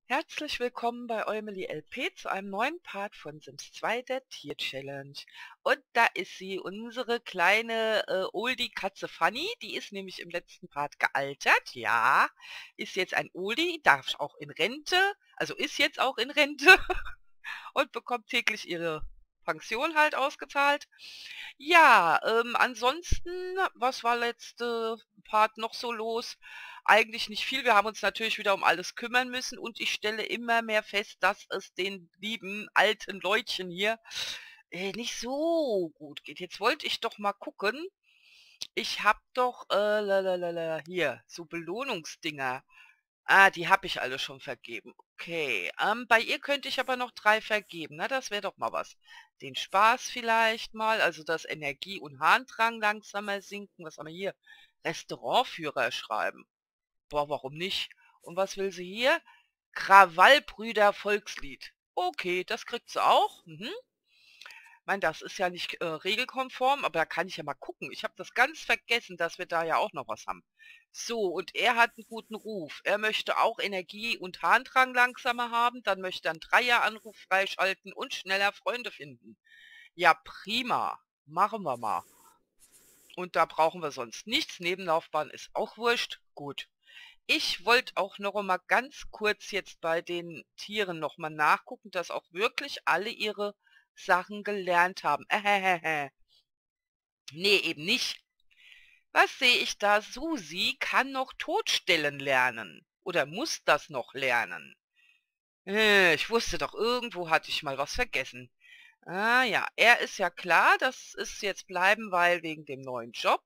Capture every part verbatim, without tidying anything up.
Herzlich willkommen bei Eumeli L P zu einem neuen Part von Sims zwei, der Tier-Challenge. Und da ist sie, unsere kleine äh, Oldie-Katze Fanny. Die ist nämlich im letzten Part gealtert. Ja, ist jetzt ein Oldie, darf auch in Rente, also ist jetzt auch in Rente und bekommt täglich ihre Pension halt ausgezahlt. Ja, ähm, ansonsten, was war letzte Part noch so los? Eigentlich nicht viel. Wir haben uns natürlich wieder um alles kümmern müssen und ich stelle immer mehr fest, dass es den lieben alten Leutchen hier äh, nicht so gut geht. Jetzt wollte ich doch mal gucken. Ich habe doch äh, lalalala, hier so Belohnungsdinger. Ah, die habe ich alle schon vergeben. Okay, ähm, bei ihr könnte ich aber noch drei vergeben. Na, das wäre doch mal was. Den Spaß vielleicht mal, also das Energie- und Harndrang langsamer sinken. Was haben wir hier? Restaurantführer schreiben. Boah, warum nicht? Und was will sie hier? Krawallbrüder Volkslied. Okay, das kriegt sie auch. Mhm. Ich meine, das ist ja nicht äh, regelkonform, aber da kann ich ja mal gucken. Ich habe das ganz vergessen, dass wir da ja auch noch was haben. So, und er hat einen guten Ruf. Er möchte auch Energie und Harndrang langsamer haben. Dann möchte er einen Dreieranruf freischalten und schneller Freunde finden. Ja, prima. Machen wir mal. Und da brauchen wir sonst nichts. Nebenlaufbahn ist auch wurscht. Gut. Ich wollte auch noch mal ganz kurz jetzt bei den Tieren noch mal nachgucken, dass auch wirklich alle ihre Sachen gelernt haben. Ähähähä. Nee, eben nicht. Was sehe ich da? Susi kann noch Totstellen lernen. Oder muss das noch lernen? Äh, ich wusste doch, irgendwo hatte ich mal was vergessen. Ah ja, er ist ja klar, das ist jetzt bleiben, weil wegen dem neuen Job.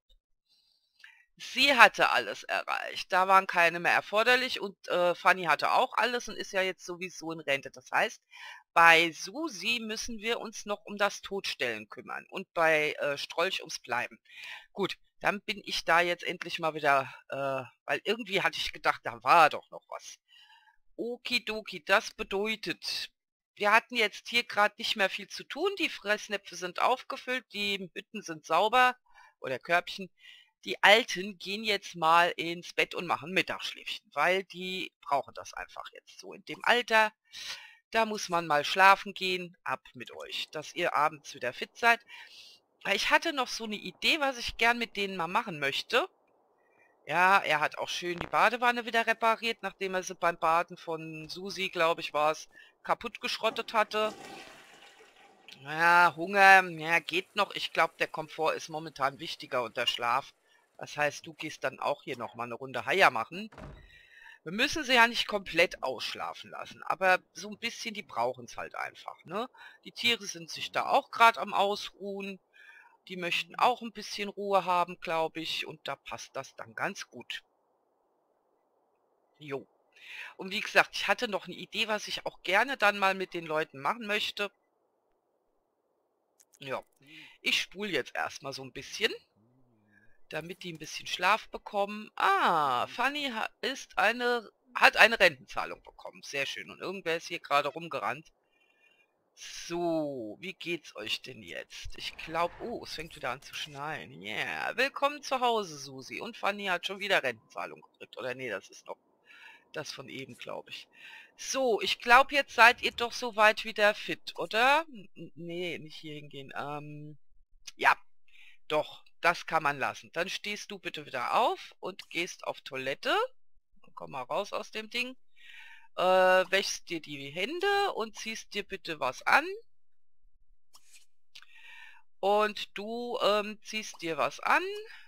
Sie hatte alles erreicht. Da waren keine mehr erforderlich und äh, Fanny hatte auch alles und ist ja jetzt sowieso in Rente. Das heißt, bei Susi müssen wir uns noch um das Totstellen kümmern und bei äh, Strolch ums Bleiben. Gut, dann bin ich da jetzt endlich mal wieder, äh, weil irgendwie hatte ich gedacht, da war doch noch was. Okidoki, das bedeutet, wir hatten jetzt hier gerade nicht mehr viel zu tun. Die Fressnäpfe sind aufgefüllt, die Hütten sind sauber oder Körbchen. Die Alten gehen jetzt mal ins Bett und machen Mittagsschläfchen, weil die brauchen das einfach jetzt so in dem Alter. Da muss man mal schlafen gehen. Ab mit euch, dass ihr abends wieder fit seid. Ich hatte noch so eine Idee, was ich gern mit denen mal machen möchte. Ja, er hat auch schön die Badewanne wieder repariert, nachdem er sie beim Baden von Susi, glaube ich, war es, kaputt geschrottet hatte. Ja, Hunger, ja, geht noch. Ich glaube, der Komfort ist momentan wichtiger und der Schlaf. Das heißt, du gehst dann auch hier nochmal eine Runde Heier machen. Wir müssen sie ja nicht komplett ausschlafen lassen, aber so ein bisschen, die brauchen es halt einfach, ne? Die Tiere sind sich da auch gerade am Ausruhen. Die möchten auch ein bisschen Ruhe haben, glaube ich, und da passt das dann ganz gut. Jo. Und wie gesagt, ich hatte noch eine Idee, was ich auch gerne dann mal mit den Leuten machen möchte. Ja, ich spule jetzt erstmal so ein bisschen, damit die ein bisschen Schlaf bekommen. Ah, Fanny ha ist eine, hat eine Rentenzahlung bekommen. Sehr schön. Und irgendwer ist hier gerade rumgerannt. So, wie geht's euch denn jetzt? Ich glaube, oh, es fängt wieder an zu schneien. Ja, yeah. Willkommen zu Hause, Susi. Und Fanny hat schon wieder Rentenzahlung gekriegt. Oder nee, das ist noch das von eben, glaube ich. So, ich glaube, jetzt seid ihr doch soweit wieder fit, oder? N nee, nicht hier hingehen. Ähm, ja, doch, das kann man lassen. Dann stehst du bitte wieder auf und gehst auf Toilette. Komm mal raus aus dem Ding. Äh, wäschst dir die Hände und ziehst dir bitte was an. Und du ähm, ziehst dir was an.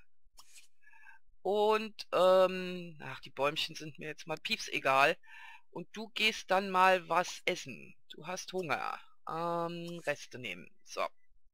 Und, ähm, ach, die Bäumchen sind mir jetzt mal pieps egal. Und du gehst dann mal was essen. Du hast Hunger. Ähm, Reste nehmen. So.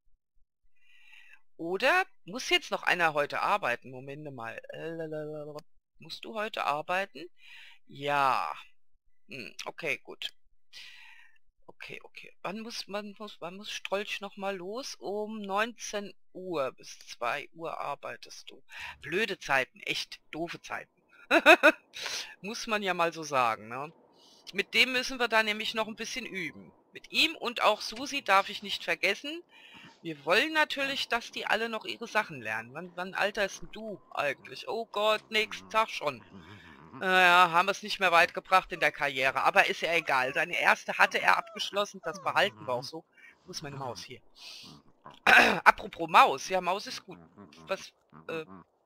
Oder muss jetzt noch einer heute arbeiten? Moment mal. Äh, musst du heute arbeiten? Ja. Hm, okay, gut. Okay, okay. Wann muss man muss wann muss Strolch noch mal los? Um neunzehn Uhr bis zwei Uhr arbeitest du. Blöde Zeiten, echt doofe Zeiten. Muss man ja mal so sagen, ne? Mit dem müssen wir da nämlich noch ein bisschen üben. Mit ihm und auch Susi darf ich nicht vergessen. Wir wollen natürlich, dass die alle noch ihre Sachen lernen. Wann, wann alterst denn du eigentlich? Oh Gott, nächsten Tag schon. Naja, haben wir es nicht mehr weit gebracht in der Karriere. Aber ist ja egal. Seine erste hatte er abgeschlossen. Das behalten wir auch so. Wo ist meine Maus hier? Apropos Maus. Ja, Maus ist gut. Was? Äh,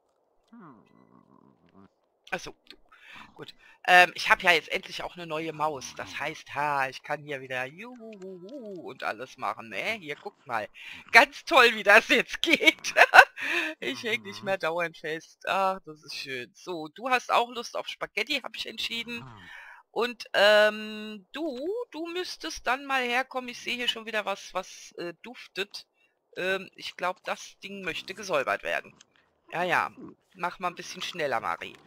achso, gut. Ähm, ich habe ja jetzt endlich auch eine neue Maus. Das heißt, ha, ich kann hier wieder juhu und alles machen. Ne? Hier, guckt mal. Ganz toll, wie das jetzt geht. Ich hänge nicht mehr dauernd fest. Ach, das ist schön. So, du hast auch Lust auf Spaghetti, habe ich entschieden. Und ähm, du, du müsstest dann mal herkommen. Ich sehe hier schon wieder was, was äh, duftet. Ähm, ich glaube, das Ding möchte gesäubert werden. Ja, ja. Mach mal ein bisschen schneller, Marie.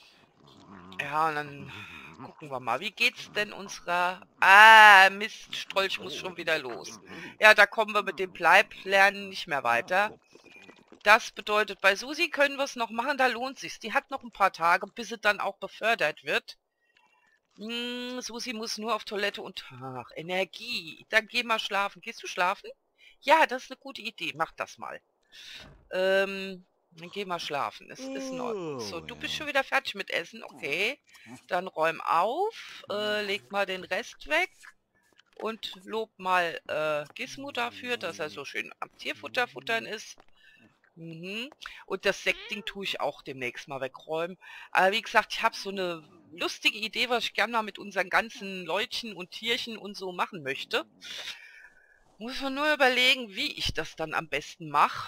Ja, und dann gucken wir mal. Wie geht's denn unserer... Ah, Mist, Strolch muss schon wieder los. Ja, da kommen wir mit dem Bleiblernen nicht mehr weiter. Das bedeutet, bei Susi können wir es noch machen, da lohnt sich's. Die hat noch ein paar Tage, bis sie dann auch befördert wird. Hm, Susi muss nur auf Toilette und... Ach, Energie. Dann geh mal schlafen. Gehst du schlafen? Ja, das ist eine gute Idee. Mach das mal. Ähm... Dann geh mal schlafen. Es ist in Ordnung. So, du bist schon wieder fertig mit Essen. Okay. Dann räum auf. Äh, leg mal den Rest weg. Und lob mal äh, Gizmo dafür, dass er so schön am Tierfutter futtern ist. Mhm. Und das Sektding tue ich auch demnächst mal wegräumen. Aber wie gesagt, ich habe so eine lustige Idee, was ich gerne mal mit unseren ganzen Leutchen und Tierchen und so machen möchte. Muss man nur überlegen, wie ich das dann am besten mache.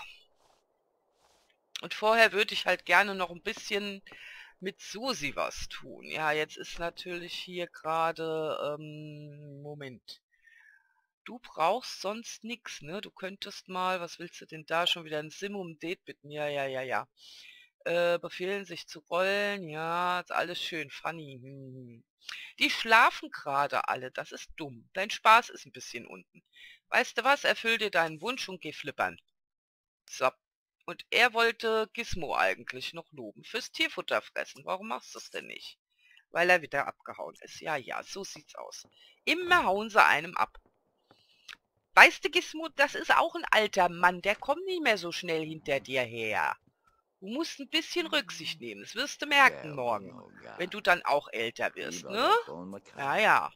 Und vorher würde ich halt gerne noch ein bisschen mit Susi was tun. Ja, jetzt ist natürlich hier gerade... Ähm, Moment. Du brauchst sonst nichts, ne? Du könntest mal... Was willst du denn da? Schon wieder ein Sim-Um-Date bitten? Ja, ja, ja, ja. Äh, befehlen sich zu rollen. Ja, ist alles schön. Funny. Hm. Die schlafen gerade alle. Das ist dumm. Dein Spaß ist ein bisschen unten. Weißt du was? Erfüll dir deinen Wunsch und geh flippern. So. Und er wollte Gizmo eigentlich noch loben fürs Tierfutter fressen. Warum machst du es denn nicht? Weil er wieder abgehauen ist. Ja, ja, so sieht's aus. Immer hauen sie einem ab. Weißt du, Gizmo, das ist auch ein alter Mann. Der kommt nicht mehr so schnell hinter dir her. Du musst ein bisschen Rücksicht nehmen. Das wirst du merken morgen. Wenn du dann auch älter wirst, ne? Ja, ja.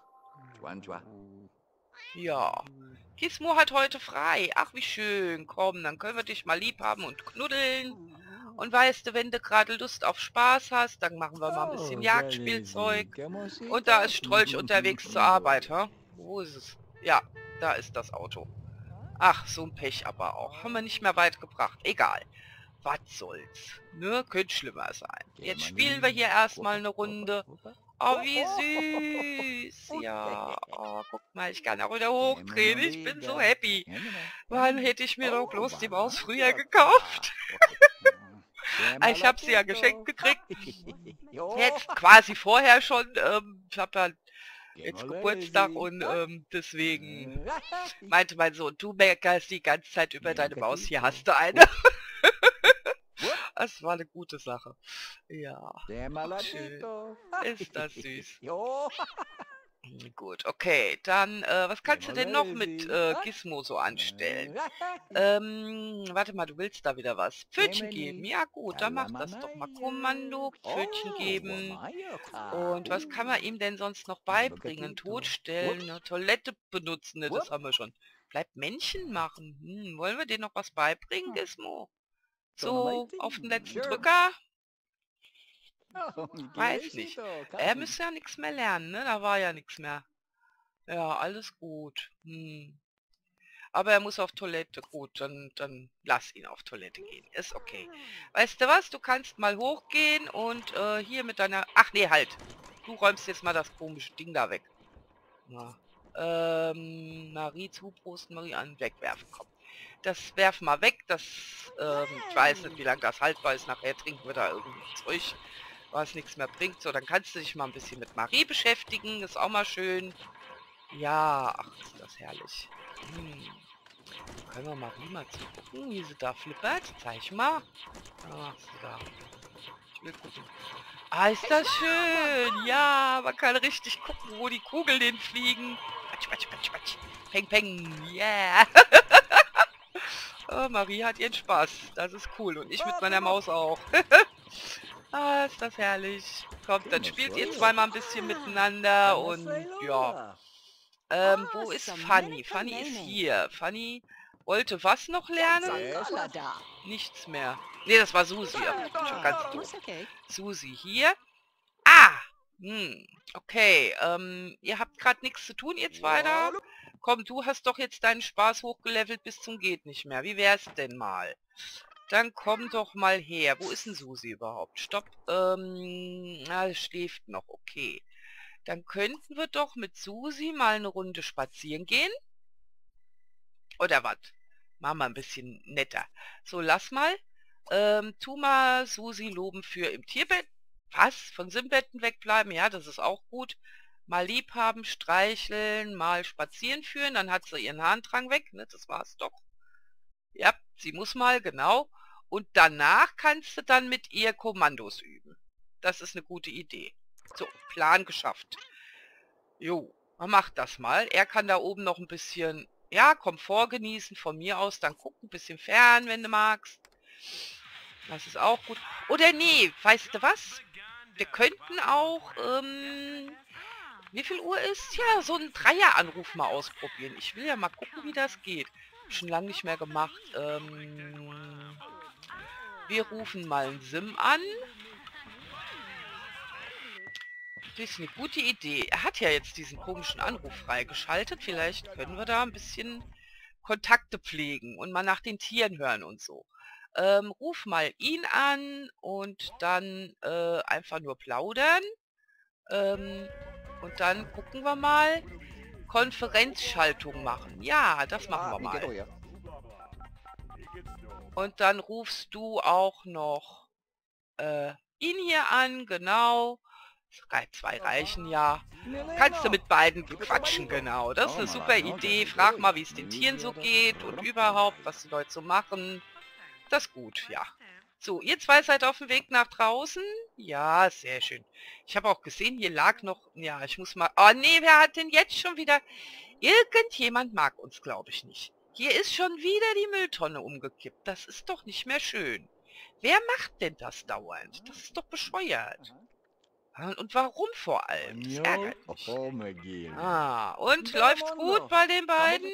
Ja. Gizmo hat heute frei. Ach, wie schön. Komm, dann können wir dich mal lieb haben und knuddeln. Und weißt du, wenn du gerade Lust auf Spaß hast, dann machen wir mal ein bisschen Jagdspielzeug. Und da ist Strolch unterwegs zur Arbeit, hä? Wo ist es? Ja, da ist das Auto. Ach, so ein Pech aber auch. Haben wir nicht mehr weit gebracht. Egal. Was soll's. Ne, könnte schlimmer sein. Jetzt spielen wir hier erstmal eine Runde. Oh, wie süß. Ja, oh, guck mal, ich kann auch wieder hochdrehen. Ich bin so happy. Wann hätte ich mir doch bloß die Maus früher gekauft? Ich habe sie ja geschenkt gekriegt. Jetzt quasi vorher schon. Ähm, ich habe ja jetzt Geburtstag und ähm, deswegen meinte mein Sohn, du meckerst die ganze Zeit über deine Maus. Hier hast du eine. Das war eine gute Sache. Ja. Schön. Ist das süß. Gut, okay. Dann, äh, was kannst du denn noch mit äh, Gizmo so anstellen? Ähm, warte mal, du willst da wieder was. Pfötchen geben. Ja gut, dann mach das doch mal. Kommando, Pfötchen geben. Und was kann man ihm denn sonst noch beibringen? Totstellen, ne? Toilette benutzen, ne? Das haben wir schon. Bleibt Männchen machen. Hm, wollen wir dir noch was beibringen, Gizmo? So, auf den letzten Drücker? Weiß nicht. Er müsste ja nichts mehr lernen, ne? Da war ja nichts mehr. Ja, alles gut. Hm. Aber er muss auf Toilette. Gut, dann, dann lass ihn auf Toilette gehen. Ist okay. Weißt du was? Du kannst mal hochgehen und äh, hier mit deiner... Ach nee, halt. Du räumst jetzt mal das komische Ding da weg. Ja. Ähm, Marie zuprosten, Marie an, wegwerfen. Komm. Das werfen wir weg. Das, ähm, ich weiß nicht, wie lange das haltbar ist. Nachher trinken wir da irgendwie Zeug, was nichts mehr bringt. So, dann kannst du dich mal ein bisschen mit Marie beschäftigen. Ist auch mal schön. Ja, ach, ist das herrlich. Hm. Können wir Marie mal zugucken, wie sie da flippert? Zeig mal. Ach, so da. Ich will gucken. Ah, ist das schön. Ja, man kann richtig gucken, wo die Kugeln hinfliegen. Patsch, patsch, patsch, patsch. Peng, peng. Yeah. Oh, Marie hat ihren Spaß. Das ist cool. Und ich mit meiner Maus auch. Ah, ist das herrlich. Kommt, dann spielt ihr zweimal ein bisschen miteinander und ja. Ähm, wo ist Fanny? Fanny ist hier. Fanny wollte was noch lernen? Nichts mehr. Nee, das war Susi. Aber ich bin schon ganz doof. Susi hier. Ah! Hm, okay. Ähm, ihr habt gerade nichts zu tun, ihr zwei da? Komm, du hast doch jetzt deinen Spaß hochgelevelt bis zum geht nicht mehr. Wie wär's denn mal? Dann komm doch mal her. Wo ist denn Susi überhaupt? Stopp. Ähm, na, schläft noch. Okay. Dann könnten wir doch mit Susi mal eine Runde spazieren gehen. Oder was? Mach mal ein bisschen netter. So, lass mal. Ähm, tu mal Susi loben für im Tierbett. Was? Von Sinnbetten wegbleiben? Ja, das ist auch gut. Mal lieb haben, streicheln, mal spazieren führen. Dann hat sie ihren Harndrang weg. Ne? Das war's doch. Ja, sie muss mal, genau. Und danach kannst du dann mit ihr Kommandos üben. Das ist eine gute Idee. So, Plan geschafft. Jo, man macht das mal. Er kann da oben noch ein bisschen, ja, Komfort genießen von mir aus. Dann guck ein bisschen fern, wenn du magst. Das ist auch gut. Oder nee, weißt du was? Wir könnten auch, ähm, wie viel Uhr ist? Ja, so einen Dreieranruf mal ausprobieren. Ich will ja mal gucken, wie das geht. Schon lange nicht mehr gemacht. Ähm, wir rufen mal einen Sim an. Das ist eine gute Idee. Er hat ja jetzt diesen komischen Anruf freigeschaltet. Vielleicht können wir da ein bisschen Kontakte pflegen und mal nach den Tieren hören und so. Ähm, ruf mal ihn an und dann äh, einfach nur plaudern. Ähm, und dann gucken wir mal. Konferenzschaltung machen. Ja, das machen wir mal. Und dann rufst du auch noch äh, ihn hier an, genau. Zwei reichen ja. Kannst du mit beiden quatschen, genau. Das ist eine super Idee. Frag mal, wie es den Tieren so geht und überhaupt, was die Leute so machen. Das ist gut, ja. So, ihr zwei seid auf dem Weg nach draußen. Ja, sehr schön. Ich habe auch gesehen, hier lag noch... Ja, ich muss mal... Oh nee, wer hat denn jetzt schon wieder... Irgendjemand mag uns, glaube ich, nicht. Hier ist schon wieder die Mülltonne umgekippt. Das ist doch nicht mehr schön. Wer macht denn das dauernd? Das ist doch bescheuert. Und warum vor allem? Das ärgert mich. Ah, und läuft's gut bei den beiden?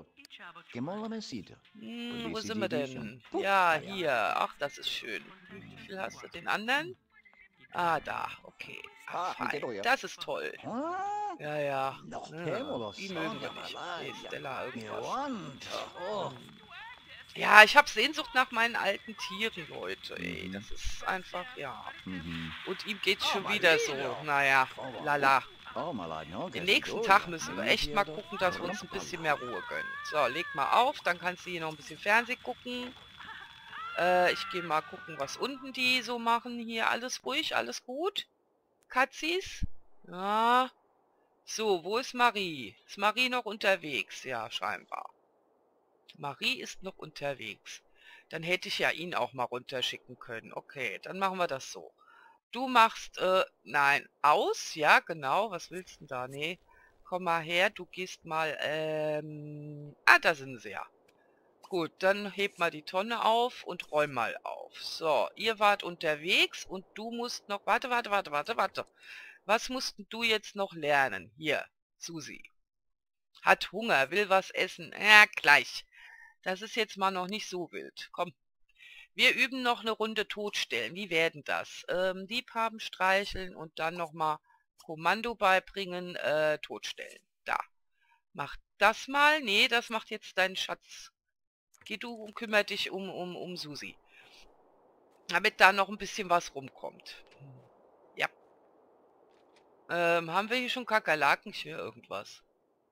Hm, wo sind wir denn? Ja, hier. Ach, das ist schön. Wie viel hast du den anderen? Ah, da. Okay. Ah, fein. Das ist toll. Ja, ja. ja. Die mögen wir nicht. Nee, Stella irgendwas. Hm. Ja, ich habe Sehnsucht nach meinen alten Tieren, Leute. Ey, das ist einfach, ja. Und ihm geht's schon wieder so. Naja, lala. Den nächsten Tag müssen wir echt mal gucken, dass wir uns ein bisschen mehr Ruhe gönnen. So, leg mal auf, dann kannst du hier noch ein bisschen Fernsehen gucken. Äh, ich gehe mal gucken, was unten die so machen. Hier alles ruhig, alles gut. Katzis? Ja. So, wo ist Marie? Ist Marie noch unterwegs? Ja, scheinbar. Marie ist noch unterwegs. Dann hätte ich ja ihn auch mal runterschicken können. Okay, dann machen wir das so. Du machst, äh, nein, aus, ja, genau. Was willst du denn da? Nee, komm mal her, du gehst mal, ähm, ah, da sind sie ja. Gut, dann heb mal die Tonne auf und räum mal auf. So, ihr wart unterwegs und du musst noch, warte, warte, warte, warte, warte. Was musst denn du jetzt noch lernen? Hier, Susi. Hat Hunger, will was essen. Ja, gleich. Das ist jetzt mal noch nicht so wild. Komm. Wir üben noch eine Runde Totstellen. Wie werden das? Ähm, Liebhaben, streicheln und dann nochmal Kommando beibringen, äh, Totstellen. Da. Mach das mal. Nee, das macht jetzt dein Schatz. Geh du und kümmere dich um, um, um Susi. Damit da noch ein bisschen was rumkommt. Ja. Ähm, haben wir hier schon Kakerlaken? Ich höre irgendwas.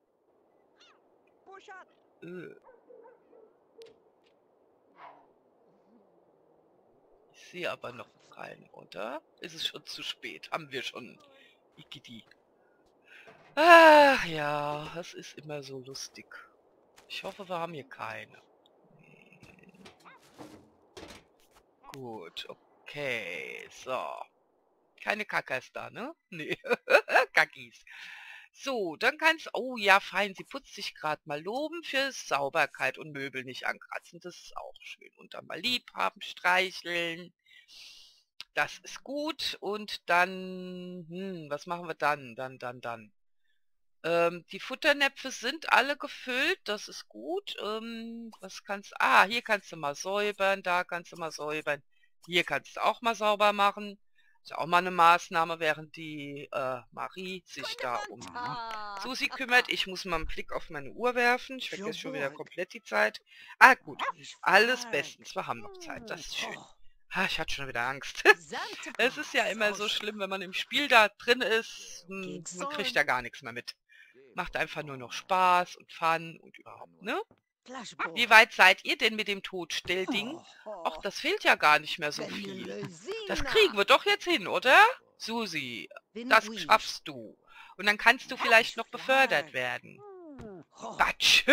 Äh. Ich sehe aber noch keinen, oder? Ist es schon zu spät? Haben wir schon Ikidi. Ach ja, das ist immer so lustig. Ich hoffe, wir haben hier keine. Hm. Gut, okay, so. Keine Kackers da, ne? Nee, Kackis. So, dann kannst... Oh ja, fein, sie putzt sich gerade mal loben für Sauberkeit und Möbel nicht ankratzen. Das ist auch schön. Und dann mal lieb haben, streicheln. Das ist gut. Und dann, hm, was machen wir dann? Dann, dann, dann. Ähm, die Futternäpfe sind alle gefüllt. Das ist gut. Ähm, was kannst Ah, hier kannst du mal säubern. Da kannst du mal säubern. Hier kannst du auch mal sauber machen. Ist auch mal eine Maßnahme, während die äh, Marie sich da um Susi kümmert. Ich muss mal einen Blick auf meine Uhr werfen. Ich vergesse schon wieder komplett die Zeit. Ah, gut. Alles bestens. Wir haben noch Zeit. Das ist schön. Ah, ich hatte schon wieder Angst. Es ist ja immer so schlimm, wenn man im Spiel da drin ist. hm, Man kriegt ja gar nichts mehr mit. Macht einfach nur noch Spaß und Fun und überhaupt, ne? Wie weit seid ihr denn mit dem Todstellding? Ach, das fehlt ja gar nicht mehr so viel. Das kriegen wir doch jetzt hin, oder? Susi, das schaffst du. Und dann kannst du vielleicht noch befördert werden. Quatsch.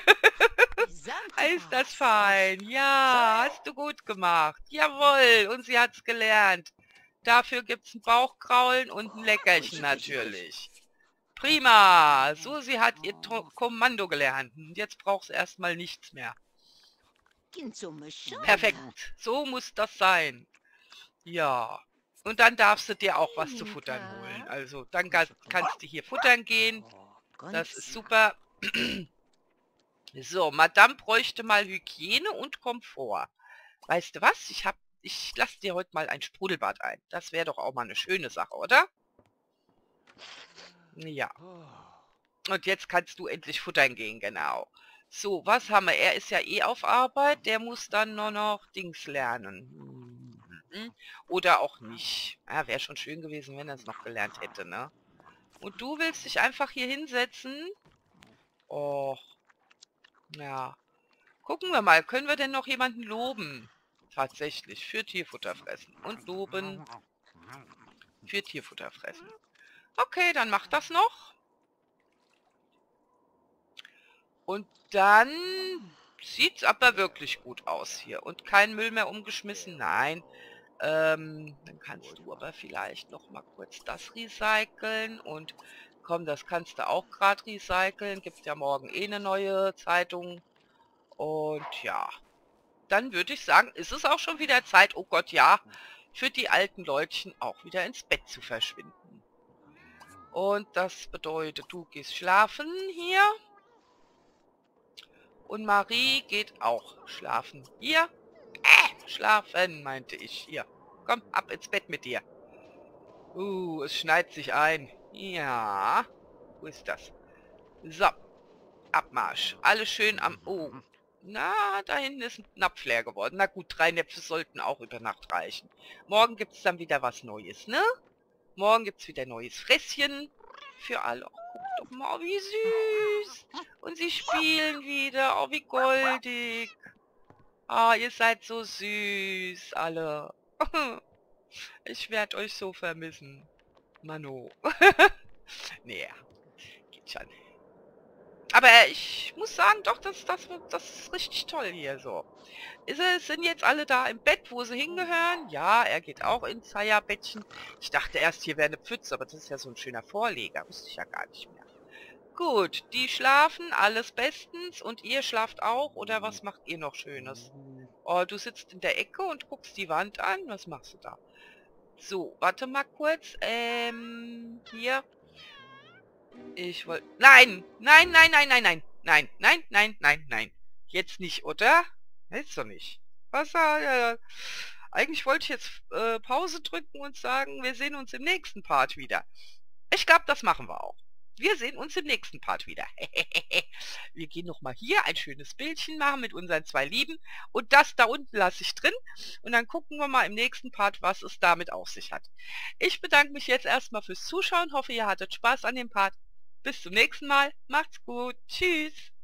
Ist das fein? Ja, hast du gut gemacht. Jawohl, und sie hat's gelernt. Dafür gibt's ein Bauchkraulen und ein Leckerchen natürlich. Prima. Susi hat ihr To- Kommando gelernt. Und jetzt braucht sie erstmal nichts mehr. Perfekt. So muss das sein. Ja. Und dann darfst du dir auch was zu futtern holen. Also, dann ga- kannst du hier futtern gehen. Das ist super. So, Madame bräuchte mal Hygiene und Komfort. Weißt du was? Ich hab, ich lasse dir heute mal ein Sprudelbad ein. Das wäre doch auch mal eine schöne Sache, oder? Ja. Und jetzt kannst du endlich futtern gehen, genau. So, was haben wir? Er ist ja eh auf Arbeit. Der muss dann nur noch Dings lernen. Hm. Oder auch nicht. Ja, wäre schon schön gewesen, wenn er es noch gelernt hätte, ne? Und du willst dich einfach hier hinsetzen? Och, ja. Gucken wir mal, können wir denn noch jemanden loben? Tatsächlich, für Tierfutter fressen. Und loben für Tierfutter fressen. Okay, dann mach das noch. Und dann sieht es aber wirklich gut aus hier. Und kein Müll mehr umgeschmissen. Nein. Ähm, dann kannst du aber vielleicht noch mal kurz das recyceln. Und komm, das kannst du auch gerade recyceln. Gibt ja morgen eh eine neue Zeitung. Und ja, dann würde ich sagen, ist es auch schon wieder Zeit, oh Gott, ja, für die alten Leutchen auch wieder ins Bett zu verschwinden. Und das bedeutet, du gehst schlafen hier. Und Marie geht auch schlafen. Hier? Äh, schlafen, meinte ich. Hier. Komm, ab ins Bett mit dir. Uh, es schneit sich ein. Ja. Wo ist das? So. Abmarsch. Alles schön am... Oh. Na, da hinten ist ein Napf leer geworden. Na gut, drei Näpfe sollten auch über Nacht reichen. Morgen gibt es dann wieder was Neues, ne? Morgen gibt es wieder neues Fresschen für alle. Oh, guck doch mal, wie süß. Und sie spielen wieder. Oh, wie goldig. Ah, ihr seid so süß, alle. Ich werde euch so vermissen. Mano. Nee, geht schon. Aber ich muss sagen, doch, das, das, das ist richtig toll hier so. Ist es, sind jetzt alle da im Bett, wo sie hingehören? Ja, er geht auch ins Zweierbettchen. Ich dachte erst, hier wäre eine Pfütze, aber das ist ja so ein schöner Vorleger. Wusste ich ja gar nicht mehr. Gut, die schlafen, alles bestens. Und ihr schlaft auch? Oder was macht ihr noch Schönes? Oh, du sitzt in der Ecke und guckst die Wand an. Was machst du da? So, warte mal kurz. Ähm, hier. Ich wollte... Nein! Nein, nein, nein, nein, nein. Nein, nein, nein, nein, nein. Jetzt nicht, oder? Jetzt doch nicht. Was? Äh, eigentlich wollte ich jetzt äh, Pause drücken und sagen, wir sehen uns im nächsten Part wieder. Ich glaube, das machen wir auch. Wir sehen uns im nächsten Part wieder. Wir gehen nochmal hier ein schönes Bildchen machen mit unseren zwei Lieben. Und das da unten lasse ich drin. Und dann gucken wir mal im nächsten Part, was es damit auf sich hat. Ich bedanke mich jetzt erstmal fürs Zuschauen. Hoffe, ihr hattet Spaß an dem Part. Bis zum nächsten Mal. Macht's gut. Tschüss.